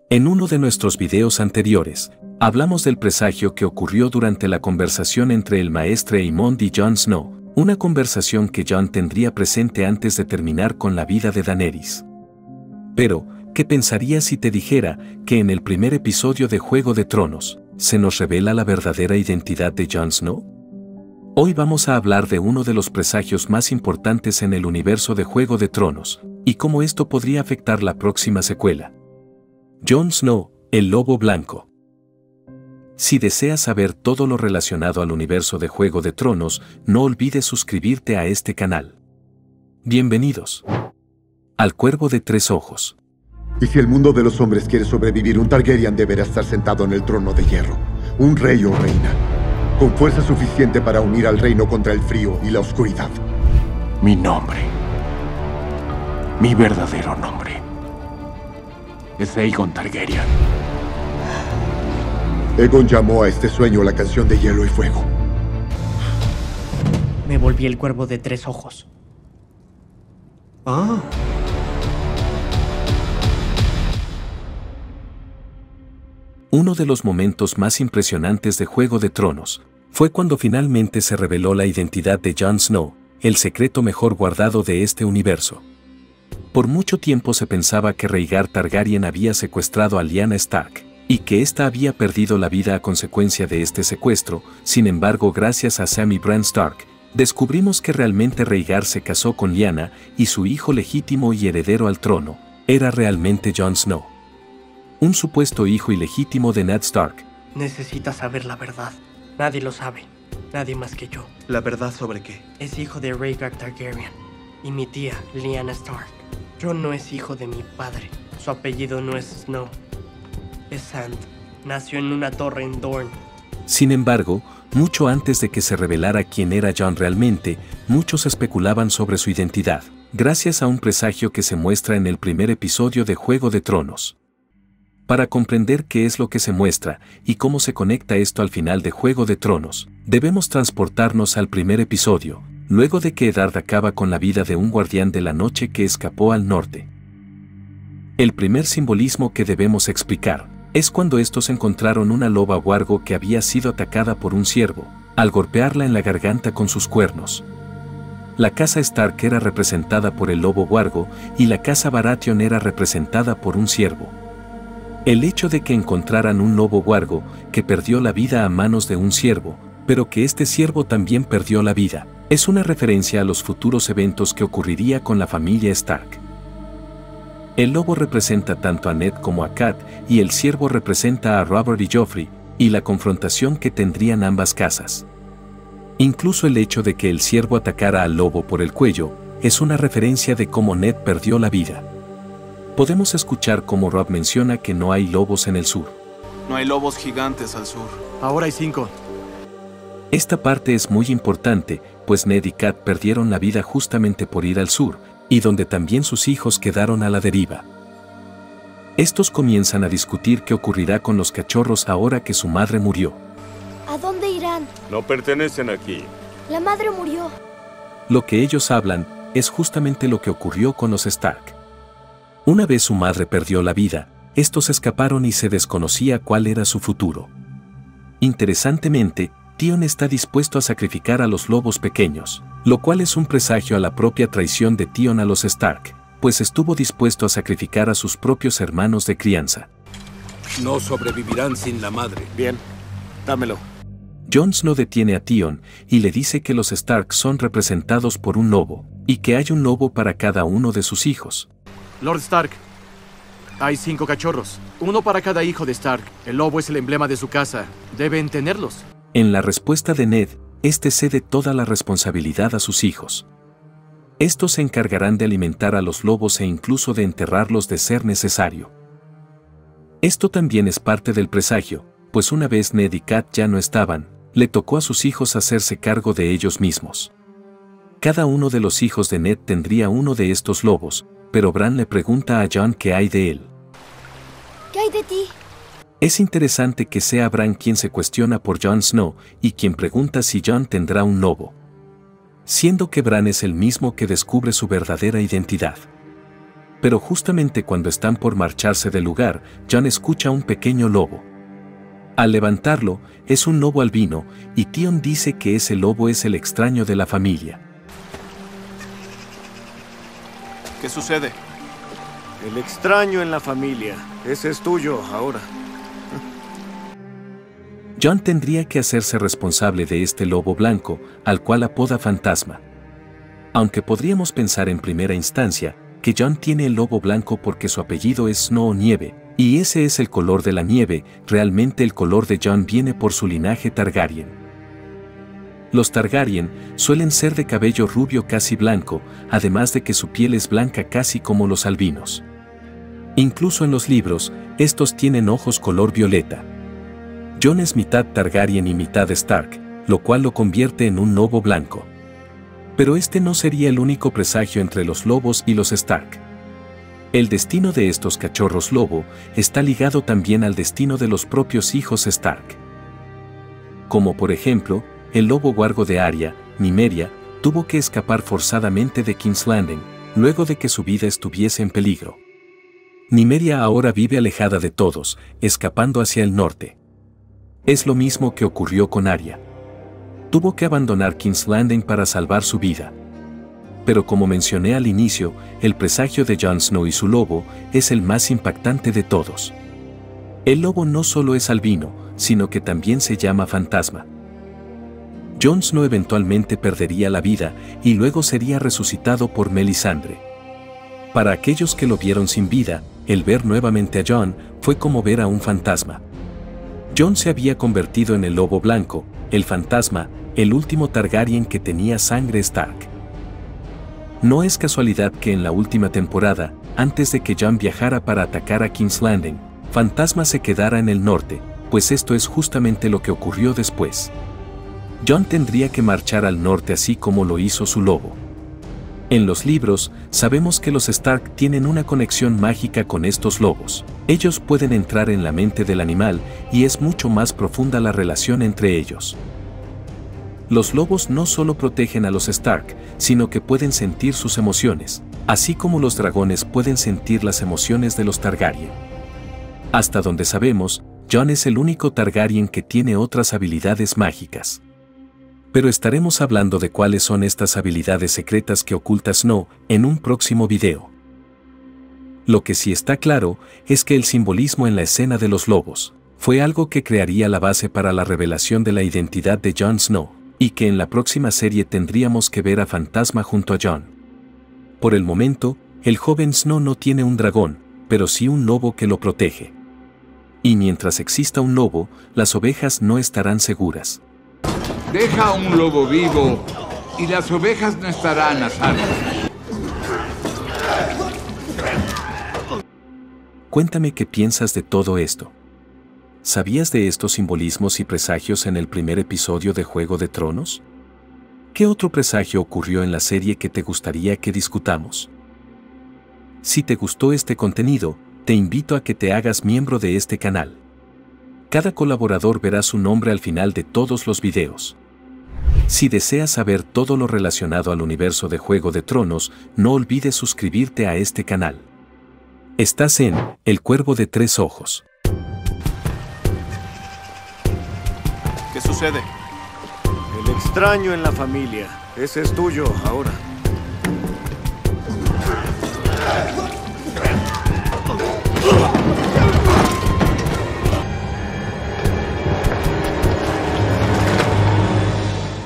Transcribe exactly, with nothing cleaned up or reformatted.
En uno de nuestros videos anteriores, hablamos del presagio que ocurrió durante la conversación entre el maestre Aemond y Jon Snow, una conversación que Jon tendría presente antes de terminar con la vida de Daenerys. Pero, ¿qué pensarías si te dijera que en el primer episodio de Juego de Tronos, se nos revela la verdadera identidad de Jon Snow? Hoy vamos a hablar de uno de los presagios más importantes en el universo de Juego de Tronos, y cómo esto podría afectar la próxima secuela. Jon Snow, el Lobo Blanco. Si deseas saber todo lo relacionado al universo de Juego de Tronos, no olvides suscribirte a este canal. Bienvenidos al Cuervo de Tres Ojos. Y si el mundo de los hombres quiere sobrevivir, un Targaryen deberá estar sentado en el trono de hierro. Un rey o reina, con fuerza suficiente para unir al reino contra el frío y la oscuridad. Mi nombre. Mi verdadero nombre. Es Aegon Targaryen. Aegon llamó a este sueño la canción de hielo y fuego. Me volví el Cuervo de Tres Ojos. Ah. Uno de los momentos más impresionantes de Juego de Tronos fue cuando finalmente se reveló la identidad de Jon Snow, el secreto mejor guardado de este universo. Por mucho tiempo se pensaba que Rhaegar Targaryen había secuestrado a Lyanna Stark, y que ésta había perdido la vida a consecuencia de este secuestro. Sin embargo, gracias a Sam y Bran Stark, descubrimos que realmente Rhaegar se casó con Lyanna, y su hijo legítimo y heredero al trono era realmente Jon Snow, un supuesto hijo ilegítimo de Ned Stark. Necesitas saber la verdad. Nadie lo sabe. Nadie más que yo. ¿La verdad sobre qué? Es hijo de Rhaegar Targaryen y mi tía, Lyanna Stark. Jon no es hijo de mi padre. Su apellido no es Snow. Es Sand. Nació en una torre en Dorne. Sin embargo, mucho antes de que se revelara quién era Jon realmente, muchos especulaban sobre su identidad, gracias a un presagio que se muestra en el primer episodio de Juego de Tronos. Para comprender qué es lo que se muestra y cómo se conecta esto al final de Juego de Tronos, debemos transportarnos al primer episodio, luego de que Eddard acaba con la vida de un guardián de la noche que escapó al norte. El primer simbolismo que debemos explicar es cuando estos encontraron una loba huargo que había sido atacada por un ciervo, al golpearla en la garganta con sus cuernos. La casa Stark era representada por el lobo huargo y la casa Baratheon era representada por un ciervo. El hecho de que encontraran un lobo huargo que perdió la vida a manos de un ciervo, pero que este ciervo también perdió la vida, es una referencia a los futuros eventos que ocurriría con la familia Stark. El lobo representa tanto a Ned como a Kat, y el ciervo representa a Robert y Joffrey, y la confrontación que tendrían ambas casas. Incluso el hecho de que el ciervo atacara al lobo por el cuello, es una referencia de cómo Ned perdió la vida. Podemos escuchar cómo Robb menciona que no hay lobos en el sur. No hay lobos gigantes al sur. Ahora hay cinco. Esta parte es muy importante, pues Ned y Kat perdieron la vida justamente por ir al sur, y donde también sus hijos quedaron a la deriva. Estos comienzan a discutir qué ocurrirá con los cachorros ahora que su madre murió. ¿A dónde irán? No pertenecen aquí. La madre murió. Lo que ellos hablan es justamente lo que ocurrió con los Stark. Una vez su madre perdió la vida, estos escaparon y se desconocía cuál era su futuro. Interesantemente, Tion está dispuesto a sacrificar a los lobos pequeños, lo cual es un presagio a la propia traición de Tion a los Stark, pues estuvo dispuesto a sacrificar a sus propios hermanos de crianza. No sobrevivirán sin la madre. Bien, dámelo. Jon Snow detiene a Tion y le dice que los Stark son representados por un lobo, y que hay un lobo para cada uno de sus hijos. Lord Stark, hay cinco cachorros. Uno para cada hijo de Stark. El lobo es el emblema de su casa. Deben tenerlos. En la respuesta de Ned, este cede toda la responsabilidad a sus hijos. Estos se encargarán de alimentar a los lobos e incluso de enterrarlos de ser necesario. Esto también es parte del presagio, pues una vez Ned y Kat ya no estaban, le tocó a sus hijos hacerse cargo de ellos mismos. Cada uno de los hijos de Ned tendría uno de estos lobos, pero Bran le pregunta a Jon qué hay de él. ¿Qué hay de ti? Es interesante que sea Bran quien se cuestiona por Jon Snow y quien pregunta si Jon tendrá un lobo, siendo que Bran es el mismo que descubre su verdadera identidad. Pero justamente cuando están por marcharse del lugar, Jon escucha un pequeño lobo. Al levantarlo, es un lobo albino, y Theon dice que ese lobo es el extraño de la familia. ¿Qué sucede? El extraño en la familia. Ese es tuyo ahora. Jon tendría que hacerse responsable de este lobo blanco, al cual apoda Fantasma. Aunque podríamos pensar en primera instancia que Jon tiene el lobo blanco porque su apellido es Snow o Nieve, y ese es el color de la nieve, realmente el color de Jon viene por su linaje Targaryen. Los Targaryen suelen ser de cabello rubio casi blanco, además de que su piel es blanca casi como los albinos. Incluso en los libros, estos tienen ojos color violeta. Jon es mitad Targaryen y mitad Stark, lo cual lo convierte en un lobo blanco. Pero este no sería el único presagio entre los lobos y los Stark. El destino de estos cachorros lobo está ligado también al destino de los propios hijos Stark. Como por ejemplo, el lobo guargo de Arya, Nymeria, tuvo que escapar forzadamente de King's Landing, luego de que su vida estuviese en peligro. Nymeria ahora vive alejada de todos, escapando hacia el norte. Es lo mismo que ocurrió con Arya. Tuvo que abandonar King's Landing para salvar su vida. Pero como mencioné al inicio, el presagio de Jon Snow y su lobo es el más impactante de todos. El lobo no solo es albino, sino que también se llama Fantasma. Jon Snow eventualmente perdería la vida y luego sería resucitado por Melisandre. Para aquellos que lo vieron sin vida, el ver nuevamente a Jon fue como ver a un fantasma. Jon se había convertido en el lobo blanco, el fantasma, el último Targaryen que tenía sangre Stark. No es casualidad que en la última temporada, antes de que Jon viajara para atacar a King's Landing, Fantasma se quedara en el norte, pues esto es justamente lo que ocurrió después. Jon tendría que marchar al norte así como lo hizo su lobo. En los libros, sabemos que los Stark tienen una conexión mágica con estos lobos. Ellos pueden entrar en la mente del animal y es mucho más profunda la relación entre ellos. Los lobos no solo protegen a los Stark, sino que pueden sentir sus emociones, así como los dragones pueden sentir las emociones de los Targaryen. Hasta donde sabemos, Jon es el único Targaryen que tiene otras habilidades mágicas. Pero estaremos hablando de cuáles son estas habilidades secretas que oculta Snow en un próximo video. Lo que sí está claro es que el simbolismo en la escena de los lobos fue algo que crearía la base para la revelación de la identidad de Jon Snow, y que en la próxima serie tendríamos que ver a Fantasma junto a Jon. Por el momento, el joven Snow no tiene un dragón, pero sí un lobo que lo protege. Y mientras exista un lobo, las ovejas no estarán seguras. Deja a un lobo vivo y las ovejas no estarán a salvo. Cuéntame qué piensas de todo esto. ¿Sabías de estos simbolismos y presagios en el primer episodio de Juego de Tronos? ¿Qué otro presagio ocurrió en la serie que te gustaría que discutamos? Si te gustó este contenido, te invito a que te hagas miembro de este canal. Cada colaborador verá su nombre al final de todos los videos. Si deseas saber todo lo relacionado al universo de Juego de Tronos, no olvides suscribirte a este canal. Estás en El Cuervo de Tres Ojos. ¿Qué sucede? El extraño en la familia. Ese es tuyo ahora. ¡Ah!